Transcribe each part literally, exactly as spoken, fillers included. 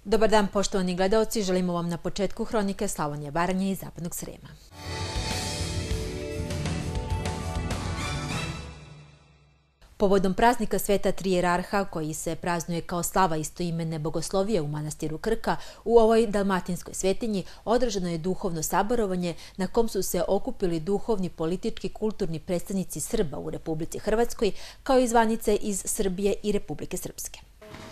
Dobar dan, poštovani gledaoci, želimo vam na početku hronike Slavonije, Baranje i Zapadnog Srema. Povodom praznika Sveta Tri Jerarha, koji se praznuje kao slava istoimene bogoslovije u manastiru Krka, u ovoj dalmatinskoj svetinji održano je duhovno saborovanje na kom su se okupili duhovni, politički, kulturni predstavnici Srba u Republici Hrvatskoj, kao i zvanice iz Srbije i Republike Srpske.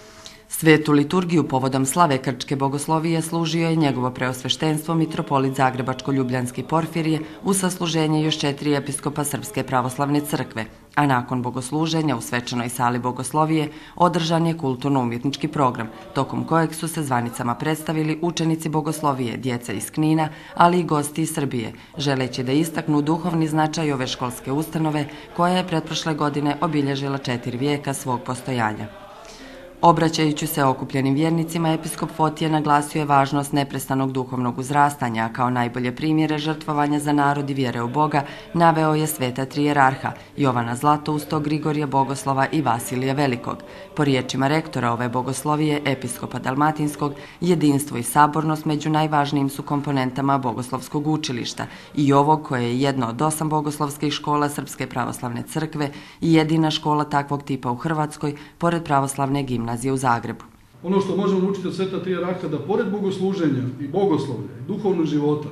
Svetu liturgiju povodom slave krčke bogoslovije služio je njegovo preosveštenstvo mitropolit Zagrebačko-Ljubljanski Porfirije u sasluženje još četiri episkopa Srpske pravoslavne crkve, a nakon bogosluženja u svečanoj sali bogoslovije održan je kulturno-umjetnički program, tokom kojeg su se zvanicama predstavili učenici bogoslovije, djeca iz Knina, ali i gosti iz Srbije, želeći da istaknu duhovni značaj ove školske ustanove koja je pretprošle godine obilježila četiri vijeka svog postojanja. Obraćajući se okupljenim vjernicima, episkop Fotije naglasio je važnost neprestanog duhovnog uzrastanja, a kao najbolje primjere žrtvovanja za narod i vjere u Boga naveo je Sveta Tri Jerarha, Jovana Zlatoustog, Grigorija Bogoslova i Vasilija Velikog. Po riječima rektora ove bogoslovije, episkopa Dalmatinskog, jedinstvo i sabornost među najvažnijim su komponentama bogoslovskog učilišta i ovog koje je jedno od osam bogoslovskih škola Srpske pravoslavne crkve i jedina škola takvog tipa u Hrvatskoj, pored pravoslavne gimnazije u Zagrebu. Ono što možemo naučiti od Sveta Tri Jerarha, da pored bogosluženja i bogoslovlja, i duhovnog života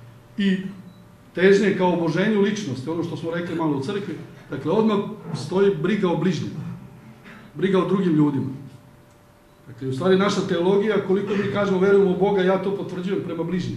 i težnje kao oboženju ličnosti, ono što smo rekli malo u crkvi, dakle odmah stoji briga o bližnjima, briga o drugim ljudima. Dakle, u stvari naša teologija, koliko mi kažemo verujemo u Boga, ja to potvrđujem prema bližnjima.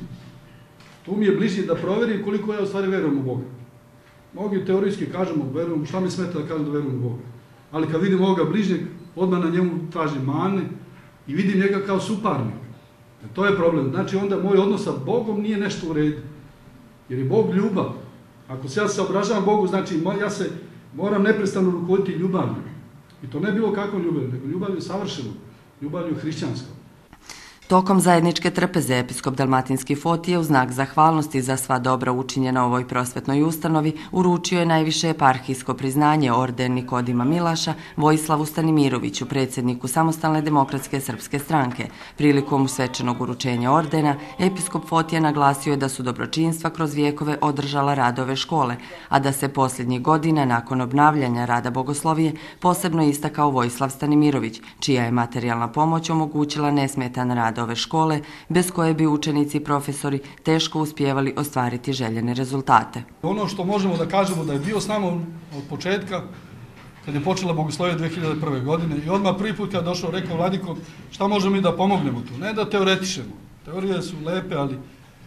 Tu mi je bližnji da proverim koliko ja u stvari verujem u Boga. Mnogi teorijski kažemo, verujem, šta mi smeta da kažem da verujem u Boga. Ali kad vidim ovoga bližnjeg, odmah na njemu tražim mane i vidim njega kao suparnik. E, to je problem. Znači onda moj odnos sa Bogom nije nešto u redu. Jer je Bog ljubav. Ako se ja se obražavam Bogu, znači ja se moram neprestano rukovoditi ljubavlju. I to ne bilo kakvom ljubavlju, nego ljubavlju savršenu, ljubavlju hrišćanskom. Tokom zajedničke trpeze episkop Dalmatinski Fotije u znak zahvalnosti za sva dobra učinjena ovoj prosvetnoj ustanovi uručio je najviše eparhijsko priznanje orden Nikodima Milaša Vojislavu Stanimiroviću, predsjedniku Samostalne demokratske srpske stranke. Prilikom svečanog uručenja ordena, episkop Fotije naglasio je da su dobročinstva kroz vijekove održala rad ove škole, a da se posljednjih godina nakon obnavljanja rada bogoslovije posebno istakao Vojislav Stanimirović, čija je materijalna pomoć omogućila nesmetan rad ove škole, bez koje bi učenici i profesori teško uspijevali ostvariti željene rezultate. Ono što možemo da kažemo da je bio s nama od početka, kad je počela bogoslovija dve hiljade prve. godine i odmah prvi put kad je došao, rekao Vladiko, šta možemo mi da pomognemo tu? Ne da teoretišemo. Teorije su lepe, ali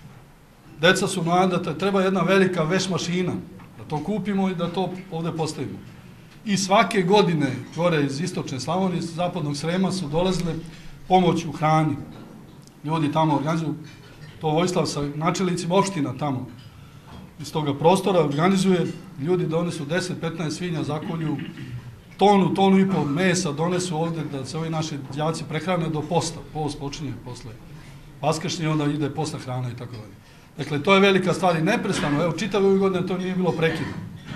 deca su mlada, treba jedna velika veš mašina, da to kupimo i da to ovdje postavimo. I svake godine, gore iz istočne Slavonije, iz zapadnog Srema su dolazile pomoć u hrani. Ljudi tamo organizuju, to Vojislav sa načelnicima opština tamo iz toga prostora organizuje, ljudi donesu deset do petnaest svinja, zakolju tonu, tonu i pol mesa, donesu ovdje da se ovi naši đaci prehrane do posta. Post počinje posle vaskršnje, onda ide posle hrana i tako dalje. Dakle, to je velika stvar i neprestano, evo, čitave ove godine to nije bilo prekidno.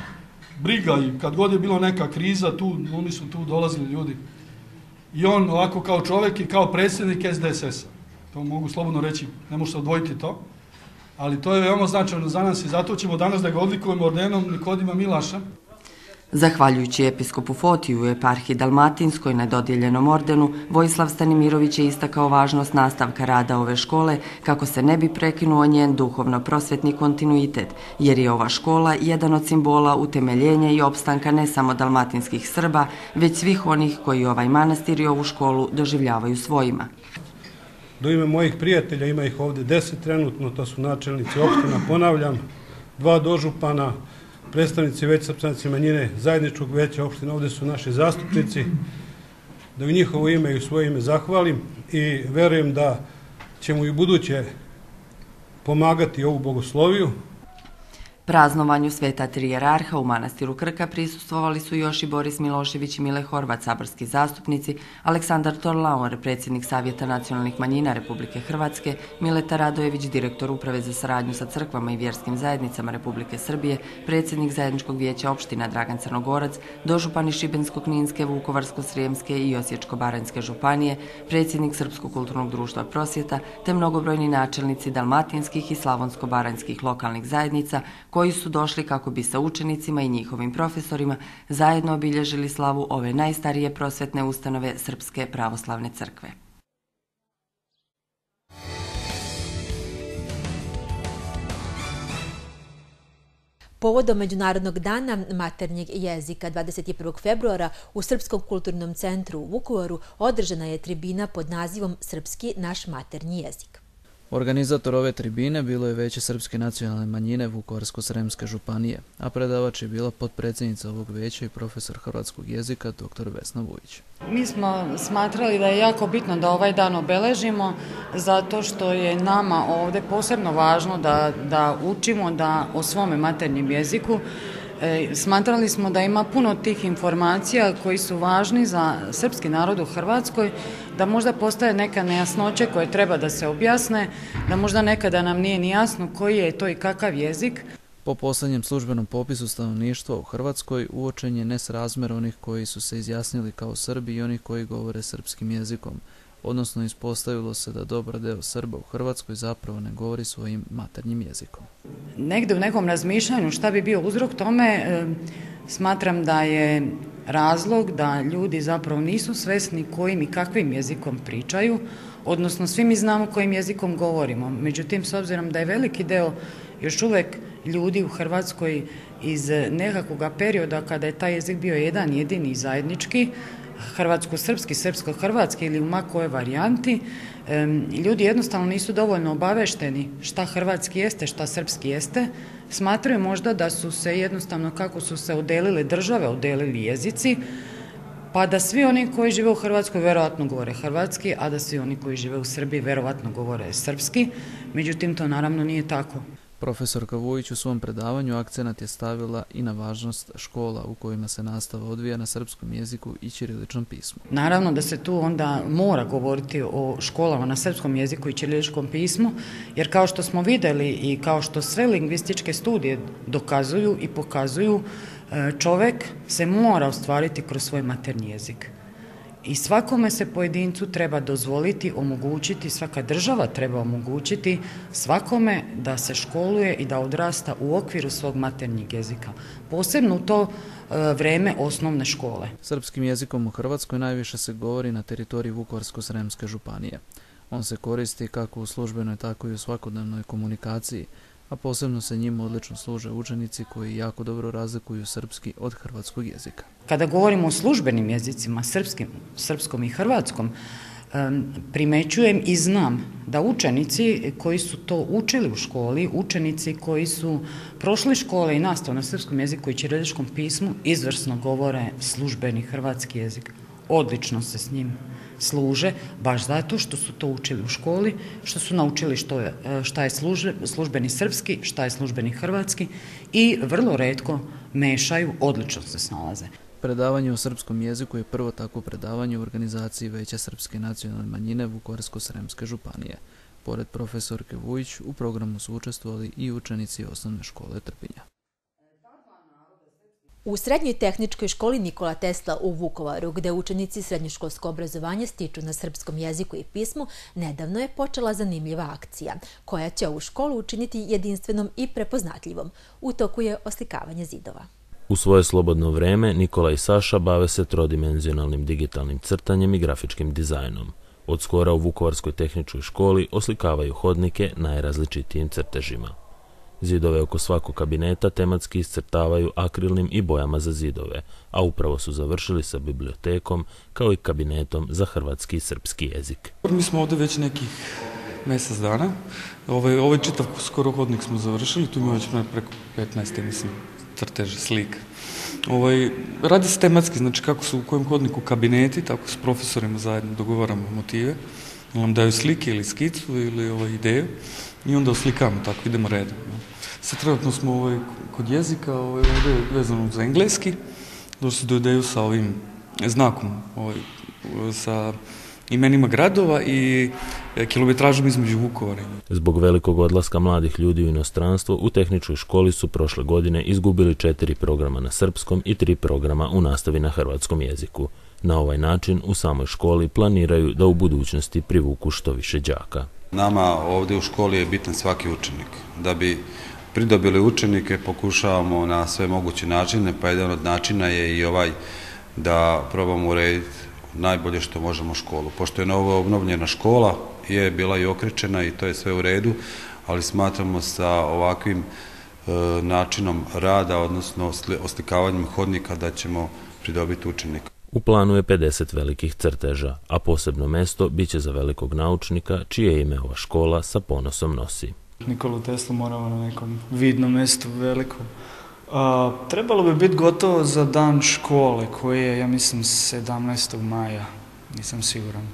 Briga i kad god je bilo neka kriza, tu, oni su tu dolazili ljudi. I on ovako kao čovjek i kao predsjednik S D S S-a. To mogu slobodno reći, ne može se odvojiti to. Ali to je veoma značajno za nas i zato ćemo danas da ga odlikujemo ordenom Nikodima Milaša. Zahvaljujući episkopu Fotiju u eparhiji Dalmatinskoj na dodijeljenom ordenu, Vojislav Stanimirović je istakao važnost nastavka rada ove škole kako se ne bi prekinuo njen duhovno-prosvetni kontinuitet, jer je ova škola jedan od simbola utemeljenja i opstanka ne samo dalmatinskih Srba, već svih onih koji ovaj manastir i ovu školu doživljavaju svojima. Do ime mojih prijatelja, ima ih ovdje deset trenutno, to su načelnici opština, ponavljam, dva dožupana, predstavnici veća srpske manjine, zajedničkog veća opština, ovdje su naši zastupnici, da u njihovo ime i u svoje ime zahvalim i verujem da ćemo i buduće pomagati ovu bogosloviju. Praznovanju Sveta Tri Jerarha u manastiru Krka prisustvovali su još i Boris Milošević i Mile Horvat, saborski zastupnici, Aleksandar Torlaon, predsjednik Savjeta nacionalnih manjina Republike Hrvatske, Mileta Radojević, direktor Uprave za saradnju sa crkvama i vjerskim zajednicama Republike Srbije, predsjednik Zajedničkog vijeća opština Dragan Crnogorac, dožupani Šibensko-kninske, Vukovarsko-srijemske i Osječko-baranjske županije, predsjednik Srpskog kulturnog društva Prosvjeta, te mnogobrojni načelnici dalmatinskih i slavonsko-baranjskih lokalnih zajednica koji su došli kako bi sa učenicima i njihovim profesorima zajedno obilježili slavu ove najstarije prosvetne ustanove Srpske pravoslavne crkve. Povodom Međunarodnog dana maternjeg jezika dvadeset prvog februara u Srpskom kulturnom centru u Vukovaru održana je tribina pod nazivom Srpski naš maternji jezik. Organizator ove tribine bilo je Veće srpske nacionalne manjine Vukovarsko-srijemske županije, a predavač je bila potpredsjednica ovog veća i profesor hrvatskog jezika doktor Vesna Vujić. Mi smo smatrali da je jako bitno da ovaj dan obeležimo zato što je nama ovdje posebno važno da, da učimo da o svome maternjem jeziku. E, smatrali smo da ima puno tih informacija koji su važni za srpski narod u Hrvatskoj, da možda postoje neka nejasnoće koje treba da se objasne, da možda nekada nam nije ni jasno koji je to i kakav jezik. Po posljednjem službenom popisu stanovništva u Hrvatskoj uočen je nesrazmjer onih koji su se izjasnili kao Srbi i onih koji govore srpskim jezikom, odnosno ispostavilo se da dobar deo Srba u Hrvatskoj zapravo ne govori svojim maternjim jezikom. Negde u nekom razmišljanju šta bi bio uzrok tome, e, smatram da je razlog da ljudi zapravo nisu svesni kojim i kakvim jezikom pričaju, odnosno svi mi znamo kojim jezikom govorimo. Međutim, s obzirom da je veliki deo još uvijek ljudi u Hrvatskoj iz nekakvog perioda kada je taj jezik bio jedan jedini zajednički, hrvatsko-srpski, srpsko-hrvatski ili u ma kojoj varijanti, ljudi jednostavno nisu dovoljno obavešteni šta hrvatski jeste, šta srpski jeste. Smatraju možda da su se jednostavno, kako su se odelile države, odelili jezici, pa da svi oni koji žive u Hrvatskoj verovatno govore hrvatski, a da svi oni koji žive u Srbiji verovatno govore srpski. Međutim, to naravno nije tako. Profesorka Vujić u svom predavanju akcenat je stavila i na važnost škola u kojima se nastava odvija na srpskom jeziku i ćiriličnom pismu. Naravno da se tu onda mora govoriti o školama na srpskom jeziku i ćiriličkom pismu, jer kao što smo vidjeli i kao što sve lingvističke studije dokazuju i pokazuju, čovjek se mora ostvariti kroz svoj maternji jezik. I svakome se pojedincu treba dozvoliti, omogućiti, svaka država treba omogućiti svakome da se školuje i da odrasta u okviru svog maternjeg jezika. Posebno u to vreme osnovne škole. Srpskim jezikom u Hrvatskoj najviše se govori na teritoriji Vukovarsko-srijemske županije. On se koristi kako u službenoj, tako i u svakodnevnoj komunikaciji, a posebno se njima odlično služe učenici koji jako dobro razlikuju srpski od hrvatskog jezika. Kada govorimo o službenim jezicima, srpskim, srpskom i hrvatskom, primećujem i znam da učenici koji su to učili u školi, učenici koji su prošli škole i nastavu na srpskom jeziku i ćiriličkom pismu, izvrsno govore službeni hrvatski jezik. Odlično se s njim služe, baš zato što su to učili u školi, što su naučili što je, šta je služe, službeni srpski, šta je službeni hrvatski i vrlo retko mešaju, odlično se snalaze. Predavanje o srpskom jeziku je prvo takvo predavanje u organizaciji Veća srpske nacionalne manjine Vukovarsko-srijemske županije. Pored profesorke Vujić, u programu su učestvovali i učenici osnovne škole Trpinja. U Srednjoj tehničkoj školi Nikola Tesla u Vukovaru, gde učenici srednjoškolsko obrazovanje stiču na srpskom jeziku i pismu, nedavno je počela zanimljiva akcija, koja će ovu školu učiniti jedinstvenom i prepoznatljivom. U toku je oslikavanje zidova. U svoje slobodno vreme Nikola i Saša bave se trodimenzionalnim digitalnim crtanjem i grafičkim dizajnom. Od skora u Vukovarskoj tehničkoj školi oslikavaju hodnike najrazličitijim crtežima. Zidove oko svakog kabineta tematski iscrtavaju akrilnim i bojama za zidove, a upravo su završili sa bibliotekom kao i kabinetom za hrvatski i srpski jezik. Mi smo ovdje već nekih mjesec dana. Ovaj, ovaj čitav skoro hodnik smo završili, tu ima već preko petnaest, mislim, crteže, slika. Ovaj, radi se tematski, znači kako su u kojem hodniku kabineti, tako s profesorima zajedno dogovaramo motive. nam daju slike ili skicu ili ovaj, ideju i onda oslikamo, tako idemo redom. Sad trenutno smo ovaj, kod jezika, ovaj, ovdje vezano za engleski, došli do ideju sa ovim znakom, ovaj, sa imenima gradova i kilometražom između Vukovara. Zbog velikog odlaska mladih ljudi u inostranstvo, u tehničkoj školi su prošle godine izgubili četiri programa na srpskom i tri programa u nastavi na hrvatskom jeziku. Na ovaj način u samoj školi planiraju da u budućnosti privuku što više đaka. Nama ovdje u školi je bitan svaki učenik. Da bi pridobili učenike pokušavamo na sve moguće načine, pa jedan od načina je i ovaj da probamo urediti najbolje što možemo školu. Pošto je novo obnovljena škola, je bila i okrečena i to je sve u redu, ali smatramo sa ovakvim e, načinom rada, odnosno oslikavanjem hodnika, da ćemo pridobiti učenika. U planu je pedeset velikih crteža, a posebno mesto biće za velikog naučnika, čije ime ova škola sa ponosom nosi. Nikolu Teslu moramo na nekom vidnom mjestu velikom. A, trebalo bi biti gotovo za dan škole, koji je, ja mislim, sedamnaestog maja, nisam siguran.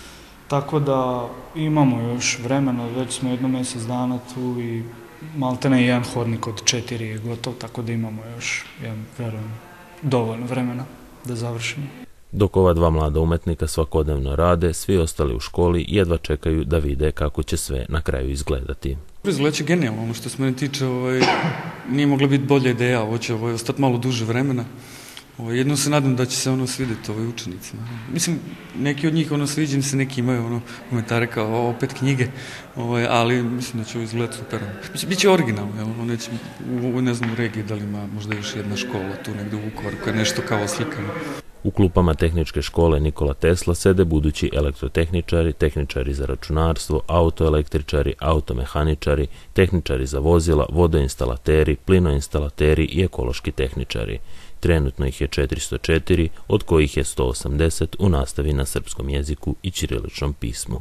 Tako da imamo još vremena, već smo jedno mjesec dana tu i maltene jedan hodnik od četiri je gotov, tako da imamo još, ja verujem, dovoljno vremena da završimo. Dok ova dva mlada umetnika svakodnevno rade, svi ostali u školi jedva čekaju da vide kako će sve na kraju izgledati. Izgledat će genijalno, ono što se mene tiče, ovaj, nije mogla biti bolja ideja, ovo će ovaj, ostati malo duže vremena. Ovaj, jedno se nadam da će se ono svidjeti ovaj, učenicima. Mislim, neki od njih ono sviđa se, neki imaju ono komentare kao opet knjige, ovaj, ali mislim da će ovo izgledati super. Biće, biće originalno, jel? Ono neće, u, ne znam u regiji da li ima možda još jedna škola tu negdje u Vukovaru koja je nešto kao slikano. U klupama tehničke škole Nikola Tesla sede budući elektrotehničari, tehničari za računarstvo, autoelektričari, automehaničari, tehničari za vozila, vodoinstalateri, plinoinstalateri i ekološki tehničari. Trenutno ih je četiristo četiri, od kojih je sto osamdeset u nastavi na srpskom jeziku i ćiriličnom pismu.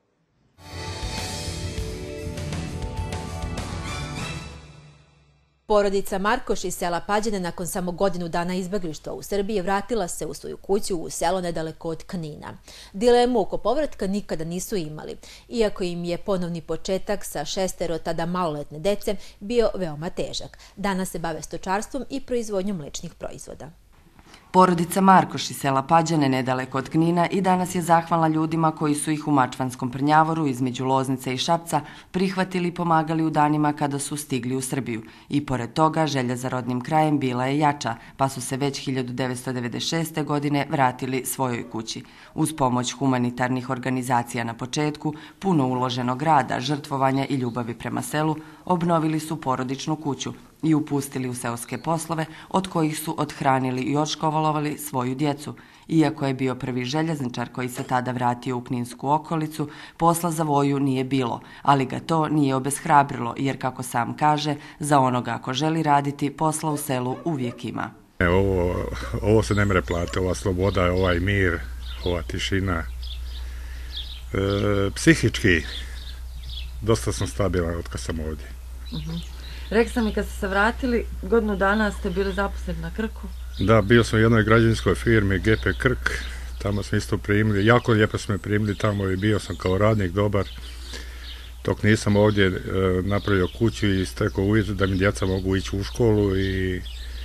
Porodica Markoš iz sela Pađene nakon samo godinu dana izbeglištva u Srbiji vratila se u svoju kuću u selo nedaleko od Knina. Dilemu oko povratka nikada nisu imali, iako im je ponovni početak sa šestero tada maloletne dece bio veoma težak. Danas se bave stočarstvom i proizvodnjom mlečnih proizvoda. Porodica Markoš iz sela Pađane nedaleko od Knina i danas je zahvalna ljudima koji su ih u Mačvanskom Prnjavoru između Loznice i Šapca prihvatili i pomagali u danima kada su stigli u Srbiju. I pored toga želja za rodnim krajem bila je jača, pa su se već hiljadu devetsto devedeset šeste. godine vratili svojoj kući. Uz pomoć humanitarnih organizacija na početku, puno uloženog rada, žrtvovanja i ljubavi prema selu, obnovili su porodičnu kuću i upustili u seoske poslove, od kojih su odhranili i odškolovali svoju djecu. Iako je bio prvi željezničar koji se tada vratio u kninsku okolicu, posla za Voju nije bilo, ali ga to nije obeshrabrilo, jer kako sam kaže, za onoga ako želi raditi, posla u selu uvijek ima. Ovo, ovo se ne mere plati, ova sloboda, ovaj mir, ova tišina. E, psihički, dosta sam stabilan od kad sam ovdje. Uh-huh. Rekli sam i kad ste se vratili, godinu dana ste bili zaposleni na Krku? Da, bio sam u jednoj građevinskoj firmi G P Krk, tamo smo isto primili, jako lijepo smo me primili tamo i bio sam kao radnik dobar, dok nisam ovdje e, napravio kuću i stekao uvjet da mi djeca mogu ići u školu i,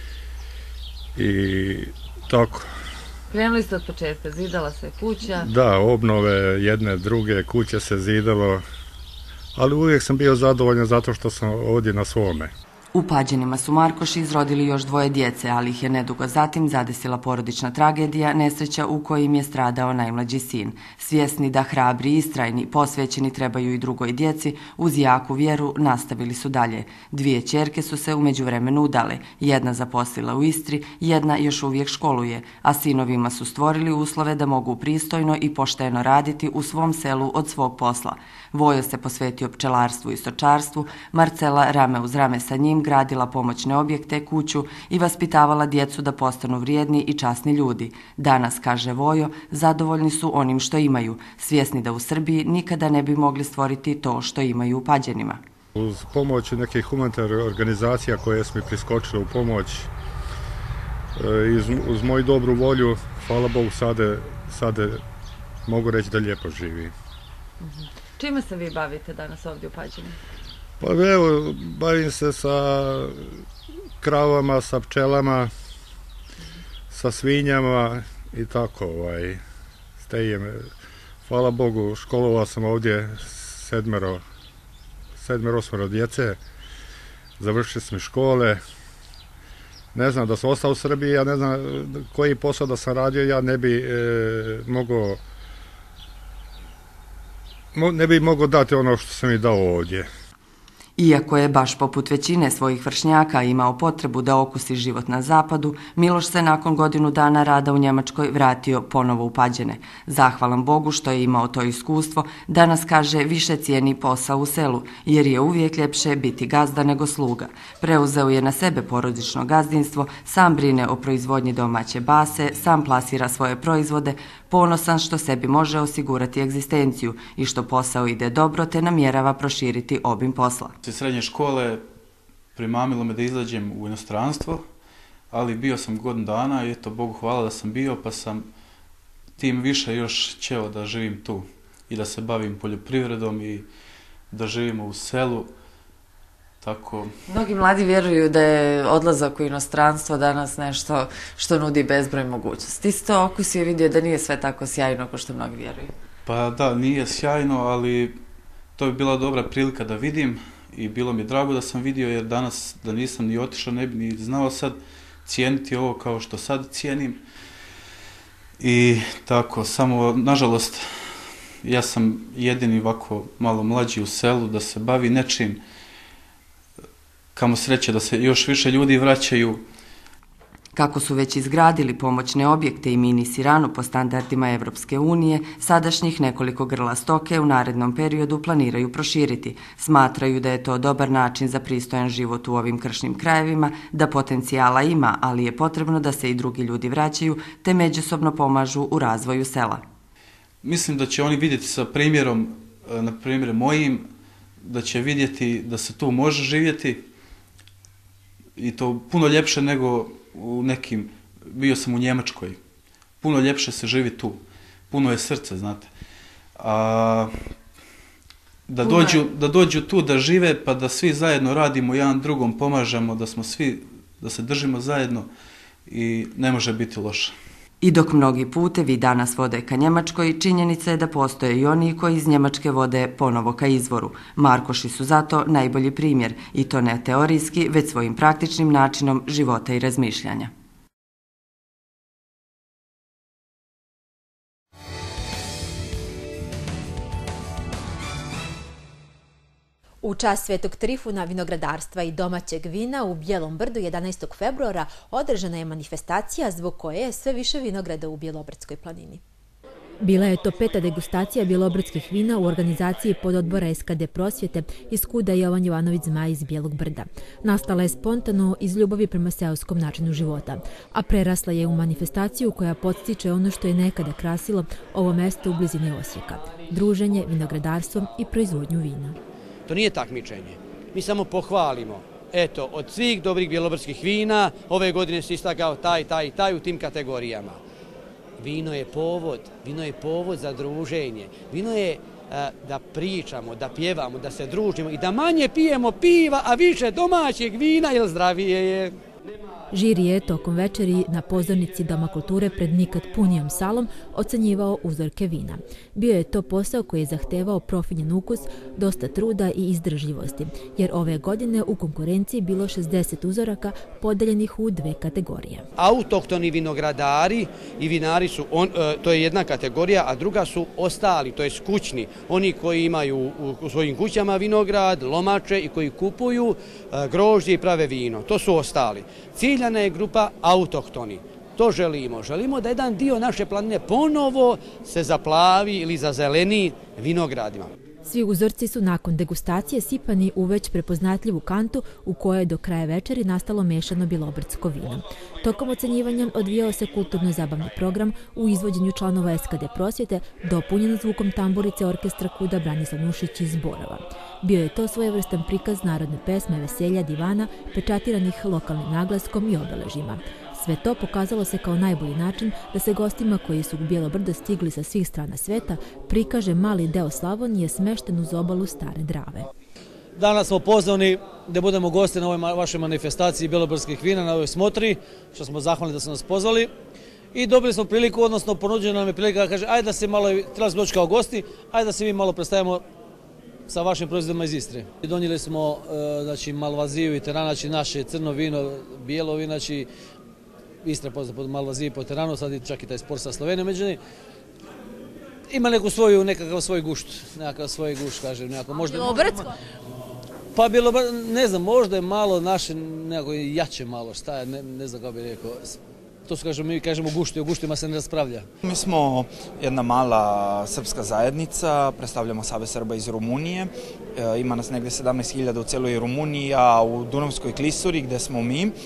i tako. Krenuli ste od početka, zidala se kuća? Da, obnove jedne, druge, kuće se zidalo, ali uvijek sam bio zadovoljan zato što sam ovdje na svome. U Pađenima su Markoši izrodili još dvoje djece, ali ih je nedugo zatim zadesila porodična tragedija, nesreća u kojim je stradao najmlađi sin. Svjesni da hrabri, istrajni, posvećeni trebaju i drugoj djeci, uz jaku vjeru nastavili su dalje. Dvije ćerke su se u međuvremenu udale, jedna zaposlila u Istri, jedna još uvijek školuje, a sinovima su stvorili uslove da mogu pristojno i pošteno raditi u svom selu od svog posla. Vojo se posvetio pčelarstvu i stočarstvu, Marcela rame uz rame sa njim gradila pomoćne objekte, kuću i vaspitavala djecu da postanu vrijedni i časni ljudi. Danas, kaže Vojo, zadovoljni su onim što imaju, svjesni da u Srbiji nikada ne bi mogli stvoriti to što imaju u Pađenima. Uz pomoć nekih humanitarnih organizacija koje su mi priskočile u pomoć, uz moju dobru volju, hvala Bogu, sada, sada mogu reći da lijepo živi. Čime se vi bavite danas ovdje u Pađenu? Pa evo, bavim se sa kravama, sa pčelama, sa svinjama i tako, ovaj, stejem. Hvala Bogu, školovao sam ovdje sedmero, sedmero, osmero djece, završili smo škole. Ne znam, da sam ostao u Srbiji, ja ne znam koji posao da sam radio, ja ne bi e, mogao ne bi mogao dati ono što sam mi dao ovdje. Iako je baš poput većine svojih vršnjaka imao potrebu da okusi život na zapadu, Miloš se nakon godinu dana rada u Njemačkoj vratio ponovo u Pađene. Zahvalan Bogu što je imao to iskustvo, danas kaže više cijeni posao u selu, jer je uvijek ljepše biti gazda nego sluga. Preuzeo je na sebe porodično gazdinstvo, sam brine o proizvodnji domaće base, sam plasira svoje proizvode, ponosan što sebi može osigurati egzistenciju i što posao ide dobro te namjerava proširiti obim posla. Srednje škole primamilo me da izađem u inostranstvo, ali bio sam godinu dana i eto, Bogu hvala da sam bio, pa sam tim više još htio da živim tu i da se bavim poljoprivredom i da živimo u selu. Tako... Mnogi mladi vjeruju da je odlazak u inostranstvo danas nešto što nudi bezbroj mogućnosti. Isto okusio vidio da nije sve tako sjajno kao što mnogi vjeruju. Pa da, nije sjajno, ali to bi bila dobra prilika da vidim i bilo mi je drago da sam vidio, jer danas da nisam ni otišao ne bi ni znao sad cijeniti ovo kao što sad cijenim. I tako, samo nažalost ja sam jedini ovako malo mlađi u selu da se bavi nečim. Kamo sreće da se još više ljudi vraćaju. Kako su već izgradili pomoćne objekte i mini siranu po standardima Evropske unije, sadašnjih nekoliko grla stoke u narednom periodu planiraju proširiti. Smatraju da je to dobar način za pristojan život u ovim kršnim krajevima, da potencijala ima, ali je potrebno da se i drugi ljudi vraćaju te međusobno pomažu u razvoju sela. Mislim da će oni vidjeti sa primjerom, na primjer mojim, da će vidjeti da se tu može živjeti i to puno ljepše nego u nekim, bio sam u Njemačkoj, puno ljepše se živi tu, puno je srce, znate. A, da, dođu, da dođu tu da žive pa da svi zajedno radimo, jedan drugom pomažemo, da smo svi, da se držimo zajedno i ne može biti loše. I dok mnogi putevi danas vode ka Njemačkoj, činjenica je da postoje i oni koji iz Njemačke vode ponovo ka izvoru. Markoši su zato najbolji primjer, i to ne teorijski, već svojim praktičnim načinom života i razmišljanja. U čast Svetog Trifuna, vinogradarstva i domaćeg vina u Bijelom Brdu jedanaestog februara održana je manifestacija zbog koje je sve više vinograda u Bjelobrdskoj planini. Bila je to peta degustacija bjelobrdskih vina u organizaciji pododbora S K D prosvjete iz Kuda Jovan Jovanović Zmaj iz Bijelog Brda. Nastala je spontano iz ljubavi prema seoskom načinu života, a prerasla je u manifestaciju koja podstiče ono što je nekada krasilo ovo mesto u blizini Osijeka, druženje, vinogradarstvom i proizvodnju vina. To nije takmičenje. Mi samo pohvalimo. Eto, od svih dobrih bjelobrdskih vina ove godine se istakao taj, taj, taj u tim kategorijama. Vino je povod, vino je povod za druženje. Vino je a, da pričamo, da pjevamo, da se družimo i da manje pijemo piva, a više domaćeg vina, jer zdravije je. Žiri je tokom večeri na pozornici Doma kulture pred nikad punijom salom ocenjivao uzorke vina. Bio je to posao koji je zahtevao profinjen ukus, dosta truda i izdržljivosti, jer ove godine u konkurenciji bilo šezdeset uzoraka podeljenih u dve kategorije. Autohtoni vinogradari i vinari su, on, to je jedna kategorija, a druga su ostali, to je kućni, oni koji imaju u svojim kućama vinograd, lomače i koji kupuju grožđe i prave vino. To su ostali. Ciljana je grupa autohtoni. To želimo. Želimo da jedan dio naše planine ponovo se zaplavi ili zazeleni vinogradima. Svi uzorci su nakon degustacije sipani u već prepoznatljivu kantu u kojoj je do kraja večeri nastalo mešano bjelobrdsko vino. Tokom ocenjivanja odvijao se kulturno-zabavni program u izvođenju članova S K D prosvjete, dopunjen zvukom tamburice orkestra Kuda Branislav Nušić iz Borova. Bio je to svojevrstan prikaz narodne pesme, veselja, divana, pečatiranih lokalnim naglaskom i obeležima. Sve to pokazalo se kao najbolji način da se gostima koji su u Bijelo brdo stigli sa svih strana sveta prikaže mali deo Slavonije smešten uz obalu Stare Drave. Danas smo pozvani da budemo gosti na ovoj vašoj manifestaciji bjelobrdskih vina, na ovoj smotri, što smo zahvalni da su nas pozvali. I dobili smo priliku, odnosno ponuđena nam je prilika da kaže, ajde da se malo, trebali smo doći kao gosti, ajde da se mi malo predstavimo sa vašim proizvodima iz Istre. Donijeli smo znači, malvaziju i teran, znači naše crno vino, bijelo vino, znači Istra poznata pod malvaziju i po teranu, sad i čak i taj spor sa Slovenijom, međutim, ima neku svoju, nekakav svoj gušt, nekakav svoj gušt, kažem, nekako možda... Bjelobrdsko? Pa Bjelobrdsko, ne znam, možda je malo naše, nekako jače malo, šta je, ne, ne znam kako bih rekao. To su, kažemo, mi kažemo gušti, o guštima se ne raspravlja. Mi smo jedna mala srpska zajednica, predstavljamo Savez Srba iz Rumunije. E, ima nas negdje sedamnaest hiljada u celoj Rumuniji, a u Dunavskoj klisuri gdje smo mi, e,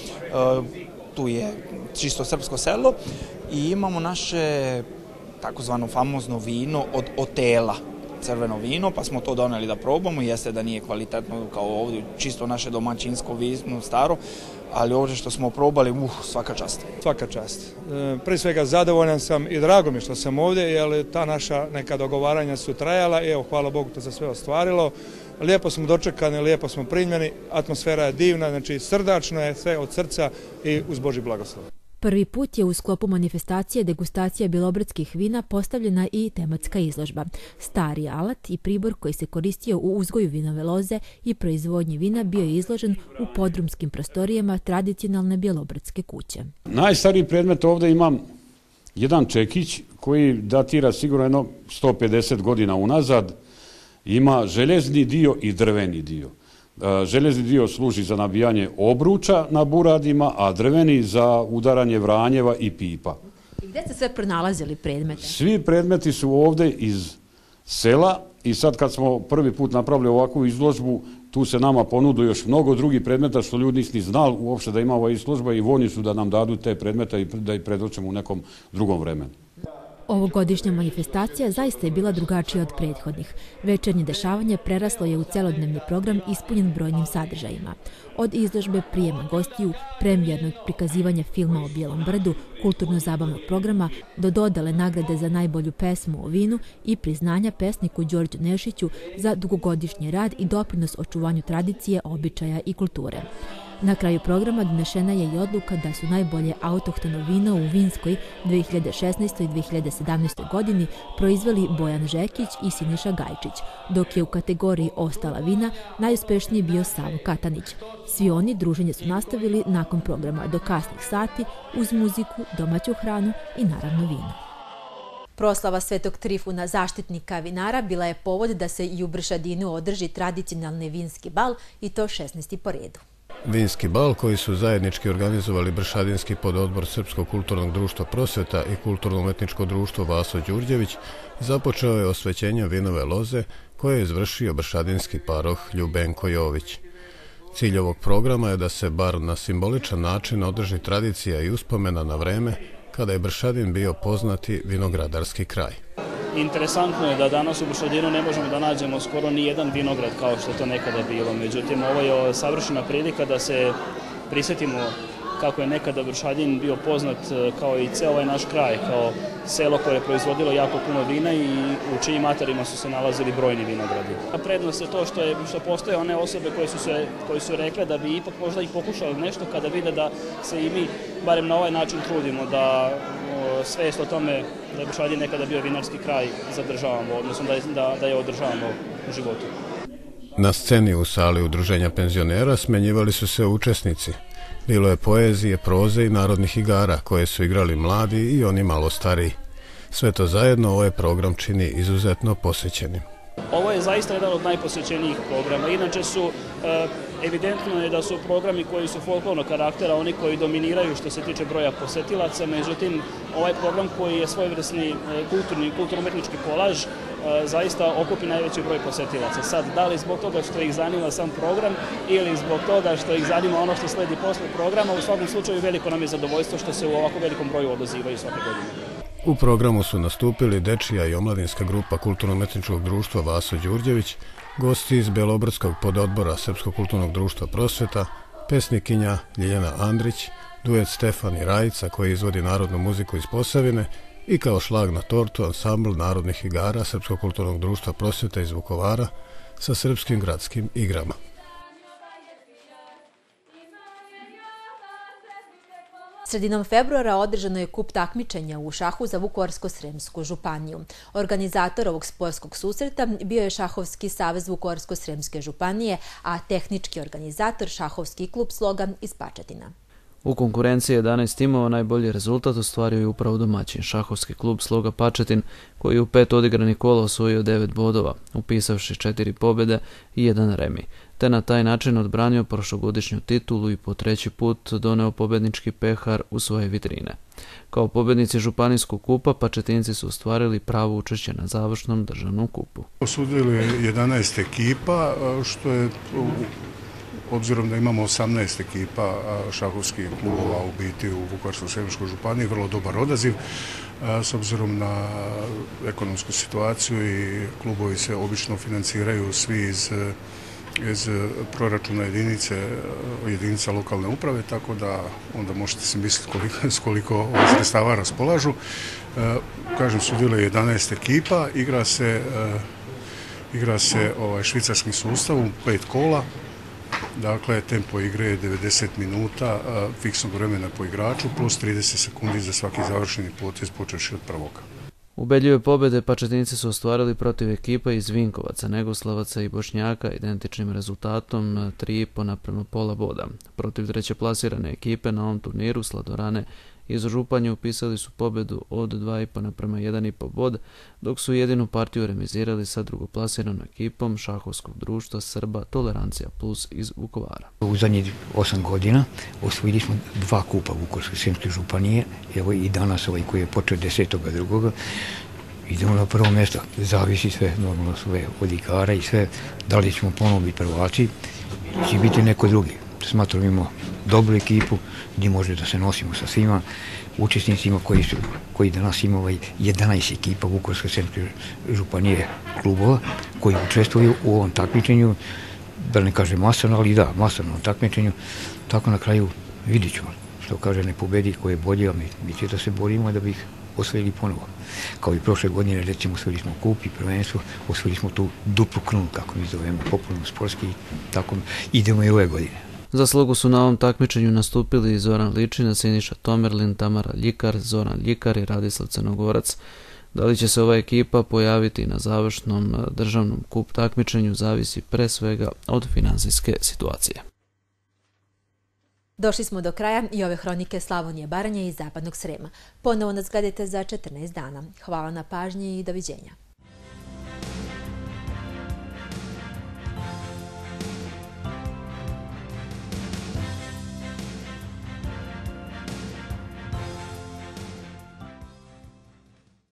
tu je čisto srpsko selo i imamo naše takozvano famozno vino od Otela, crveno vino, pa smo to doneli da probamo. Jeste da nije kvalitetno kao ovdje, čisto naše domaćinsko vino, staro, ali ovdje što smo probali, uh, svaka čast. Svaka čast. E, prije svega zadovoljan sam i drago mi što sam ovdje, jer ta naša neka dogovaranja su trajala i evo, hvala Bogu, to se sve ostvarilo. Lijepo smo dočekani, lijepo smo primljeni, atmosfera je divna, znači srdačno je, sve od srca i uz Božji blagoslov. Prvi put je u sklopu manifestacije degustacija bjelobrdskih vina postavljena i tematska izložba. Stari alat i pribor koji se koristio u uzgoju vinove loze i proizvodnji vina bio je izložen u podrumskim prostorijama tradicionalne bjelobrdske kuće. Najstariji predmet ovdje imam jedan čekić koji datira sigurno jedno sto pedeset godina unazad. Ima željezni dio i drveni dio. Željezni dio služi za nabijanje obruča na buradima, a drveni za udaranje vranjeva i pipa. I gdje ste sve pronalazili predmete? Svi predmeti su ovdje iz sela i sad kad smo prvi put napravili ovakvu izložbu, tu se nama ponudu još mnogo drugih predmeta što ljudi nisu ni znali uopšte da ima ova izložba i voljni su da nam dadu te predmete i da ih predočemo u nekom drugom vremenu. Ovogodišnja manifestacija zaista je bila drugačija od prethodnih. Večernje dešavanje preraslo je u celodnevni program ispunjen brojnim sadržajima. Od izložbe, prijema gostiju, premijernog prikazivanja filma o Bijelom brdu, kulturno-zabavnog programa, do dodale nagrade za najbolju pesmu o vinu i priznanja pesniku Đorđu Nešiću za dugogodišnji rad i doprinos očuvanju tradicije, običaja i kulture. Na kraju programa donešena je i odluka da su najbolje autohtono vino u vinskoj dve hiljade šesnaestoj i dve hiljade sedamnaestoj godini proizveli Bojan Žekić i Siniša Gajčić, dok je u kategoriji ostala vina najuspešniji bio Savo Katanić. Svi oni druženje su nastavili nakon programa do kasnih sati uz muziku, domaću hranu i naravno vino. Proslava Svetog Trifuna, zaštitnika vinara, bila je povod da se i u Bršadinu održi tradicionalni vinski bal i to šesnaesti po redu. Vinski bal koji su zajednički organizovali Bršadinski pododbor Srpskog kulturnog društva Prosveta i Kulturno-umetničko društvo Vaso Đurđević započeo je osvećenjem vinove loze koje je izvršio bršadinski paroh Ljubenko Jović. Cilj ovog programa je da se bar na simboličan način održi tradicija i uspomena na vreme kada je Bršadin bio poznati vinogradarski kraj. Interesantno je da danas u Bršadinu ne možemo da nađemo skoro ni jedan vinograd kao što je to nekada bilo. Međutim, ovo je savršena prilika da se prisjetimo kako je nekada Bršadin bio poznat kao i ceo ovaj naš kraj, kao selo koje je proizvodilo jako puno vina i u čijim materima su se nalazili brojni vinogradi. A prednost je to što, je, što postoje one osobe koje su, se, koje su rekle da bi ipak možda i pokušali nešto kada vide da se i mi, barem na ovaj način, trudimo da svest o tome da je Bršadin nekada bio vinarski kraj zadržavamo, odnosno da je, da, da je održavamo u životu. Na sceni u sali udruženja penzionera smenjivali su se učesnici. Bilo je poezije, proze i narodnih igara koje su igrali mladi i oni malo stariji. Sve to zajedno ovaj program čini izuzetno posjećenim. Ovo je zaista jedan od najposjećenijih programa. Inače su, evidentno je da su programi koji su folklornog karaktera, oni koji dominiraju što se tiče broja posjetilaca, međutim ovaj program koji je svojevrsni kulturni, kulturno-umetnički kolaž, zaista okupi najveći broj posjetilaca. Sad, da li zbog toga što ih zanima sam program ili zbog toga što ih zanima ono što sledi posle programa, u svakom slučaju veliko nam je zadovoljstvo što se u ovako velikom broju odazivaju svake godine. U programu su nastupili dečija i omladinska grupa Kulturno-umetničkog društva Vaso Đurđević, gosti iz Belobrdskog pododbora Srpskog kulturnog društva Prosveta, pesnikinja Ljiljana Andrić, duet Stefan i Rajica koji izvodi narodnu muziku iz Posavine i kao šlag na tortu ansambl narodnih igara Srpskog kulturnog društva Prosvjeta iz Vukovara sa srpskim gradskim igrama. Sredinom februara održano je kup takmičenja u šahu za Vukovarsko-sremsku županiju. Organizator ovog sportskog susreta bio je Šahovski savez Vukovarsko-sremske županije, a tehnički organizator Šahovski klub Slogan iz Pačetina. U konkurenciji jedanaest timova najbolji rezultat ostvario je upravo domaćin Šahovski klub Sloga Pačetin, koji je u pet odigranih kola osvojio devet bodova, upisavši četiri pobjede i jedan remi, te na taj način odbranio prošlogodišnju titulu i po treći put doneo pobjednički pehar u svoje vitrine. Kao pobjednici županijskog kupa, Pačetinci su ostvarili pravo učešće na završnom državnom kupu. Osudili je jedanaest ekipa, što je, obzirom da imamo osamnaest ekipa šahovskih klubova u biti u Vukovarsko-sremskoj županiji, vrlo dobar odaziv. S obzirom na ekonomsku situaciju i klubovi se obično financiraju svi iz iz proračuna jedinice, jedinica lokalne uprave, tako da onda možete se misliti koliko, s koliko sredstava raspolažu. E, kažem, sudjeluje je jedanaest ekipa, igra se, e, igra se ovaj, švicarskim sustavom, pet kola, dakle, tempo igre je devedeset minuta, a, fiksnog vremena po igraču, plus trideset sekundi za svaki završeni potez, počevši od prvoga. Ubedljive pobjede Pačetinci su ostvarili protiv ekipa iz Vinkovaca, Negoslavaca i Bošnjaka identičnim rezultatom tri i po naprema pola boda. Protiv treće plasirane ekipe na ovom turniru Sladorane iz Županje upisali su pobjedu od dva i po naprema jedan i po bod, dok su jedinu partiju remizirali sa drugoplasiranom ekipom Šahovskog društva Srba Tolerancija Plus iz Vukovara. U zadnjih osam godina osvojili smo dva kupa Vukovarsko-sremske županije, evo i danas ovaj koji je počeo desetog drugoga idemo na prvo mjesto, zavisi sve normalno sve od igara i sve, da li ćemo ponovo biti prvaci ili će biti neko drugi. Smatram imamo dobru ekipu gdje može da se nosimo sa svima učesnicima koji su, koji danas ima ovaj jedanaest ekipa Vukovarsko-sremske županije klubova koji učestvuju u ovom takmičenju, da ne kažem masovno, ali da, masovnom takmičenju, tako na kraju vidit ćemo, što kaže ne pobedi ko je bolji, a mi, mi će da se borimo da bi ih osvojili ponovo. Kao i prošle godine, recimo, osvojili smo kup i prvenstvo, osvojili smo tu duplu krunu, kako mi zovemo, popularno sportski, tako idemo i ove godine. Za slogu su na ovom takmičenju nastupili Zoran Ličina, Siniša Tomerlin, Tamara Ljikar, Zoran Ljikar i Radislav Crnogorac. Da li će se ova ekipa pojaviti na završnom državnom kup takmičenju zavisi pre svega od finansijske situacije. Došli smo do kraja i ove hronike Slavonije, Baranje i Zapadnog Srema. Ponovo nas gledajte za četrnaest dana. Hvala na pažnji i doviđenja.